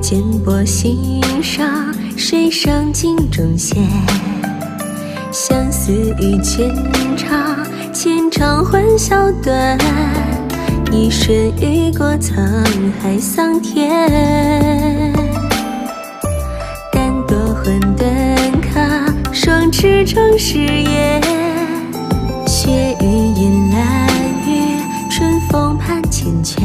剑拨心上，水上镜中现。相思与千场，千场欢笑断。一瞬雨过沧海桑田。淡泊混沌咖，双翅装誓言。雪与银兰雨，春风盼缱绻。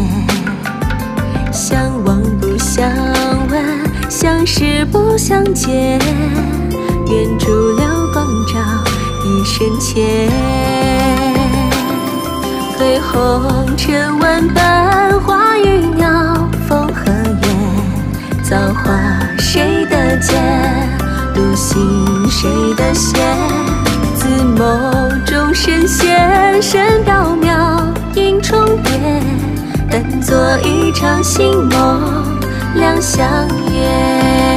相望不相问，相识不相见。愿烛留光照一生前。对红尘万般，花与鸟，风和月，造化谁的剑，独行谁的弦。自梦中神仙，神缥缈，影重叠。但作一场新梦，两相约。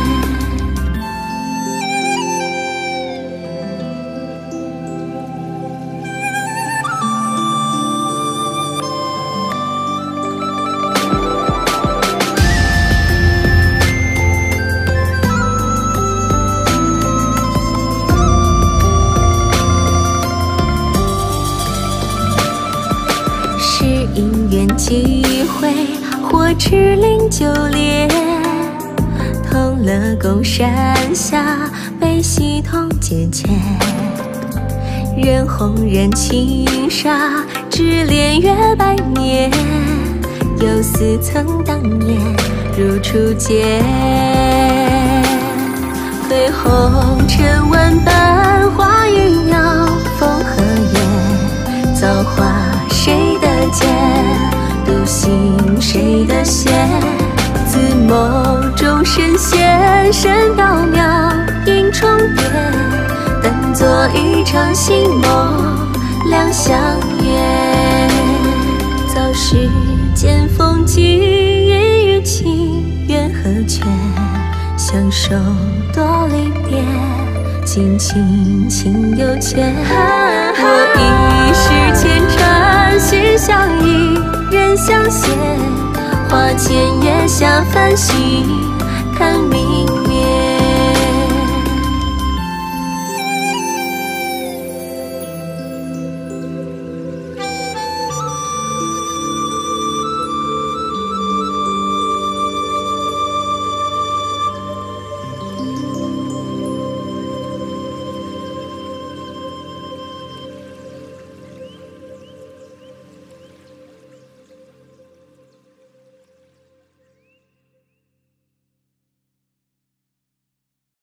是因缘际会，或知零九烈。同乐宫山下，悲喜同结前。人红人轻纱，只恋月百年。又似曾当年，如初见。对红尘万般，花与鸟，风和月，造化谁的剑，独行谁的弦。自梦中神仙，神缥缈，影重叠。但作一场新梦，两相约。早时见风景，云雨情，缘和缺。相守多离别，尽情情有缺。我一世牵缠，心相依，人相携。花前月下繁星，看明